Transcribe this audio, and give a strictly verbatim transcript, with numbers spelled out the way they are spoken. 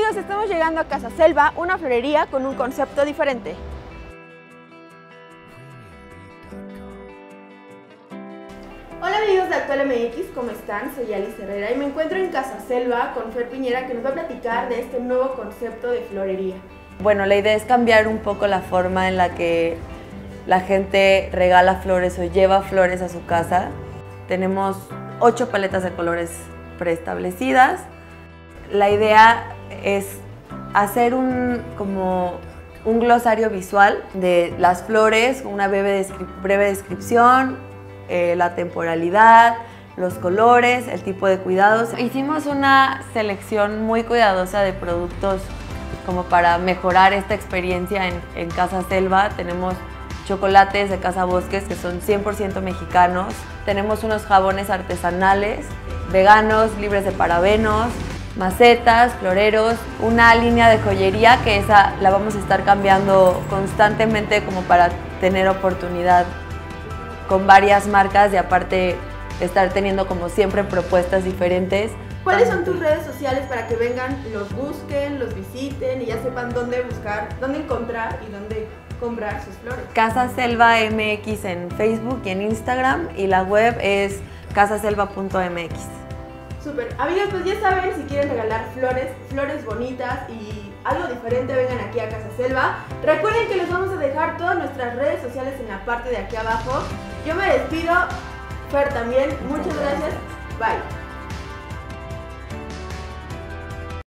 amigos, estamos llegando a Casa Selva, una florería con un concepto diferente. Hola amigos de Actual M X, ¿cómo están? Soy Alice Herrera y me encuentro en Casa Selva con Fer Piñera, que nos va a platicar de este nuevo concepto de florería. Bueno, la idea es cambiar un poco la forma en la que la gente regala flores o lleva flores a su casa. Tenemos ocho paletas de colores preestablecidas. La idea es hacer un, como un glosario visual de las flores, una breve, descri breve descripción, eh, la temporalidad, los colores, el tipo de cuidados. Hicimos una selección muy cuidadosa de productos como para mejorar esta experiencia en, en Casa Selva. Tenemos chocolates de Casa Bosques que son cien por ciento mexicanos. Tenemos unos jabones artesanales, veganos, libres de parabenos, macetas, floreros, una línea de joyería que esa la vamos a estar cambiando constantemente como para tener oportunidad con varias marcas y aparte estar teniendo como siempre propuestas diferentes. ¿Cuáles son tus redes sociales para que vengan, los busquen, los visiten y ya sepan dónde buscar, dónde encontrar y dónde comprar sus flores? Casa Selva M X en Facebook y en Instagram y la web es casaselva punto m x. Súper. Amigos, pues ya saben, si quieren regalar flores, flores bonitas y algo diferente, vengan aquí a Casa Selva. Recuerden que les vamos a dejar todas nuestras redes sociales en la parte de aquí abajo. Yo me despido, Fer también. Muchas gracias. Bye.